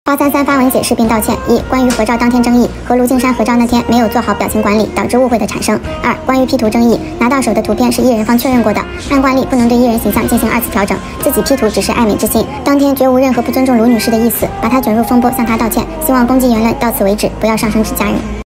高33发文解释并道歉：一、关于合照当天争议，和卢靖姗合照那天没有做好表情管理，导致误会的产生；二、关于 P 图争议，拿到手的图片是艺人方确认过的，按惯例不能对艺人形象进行2次调整，自己 P 图只是爱美之心，当天绝无任何不尊重卢女士的意思，把她卷入风波向她道歉，希望攻击言论到此为止，不要上升至家人。